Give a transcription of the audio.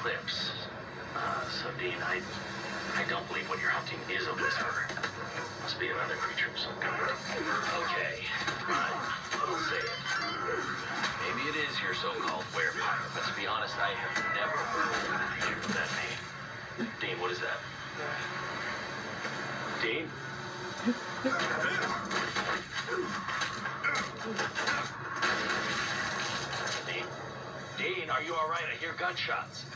cliffs. So, Dean, I don't believe what you're hunting is a whisper. Must be another creature of some kind. Okay, fine. I'll say it. Maybe it is your so-called werepire, but to be honest, I have never heard of a creature with that name. Dean, what is that? Dean? Dean? Dean, are you all right? I hear gunshots.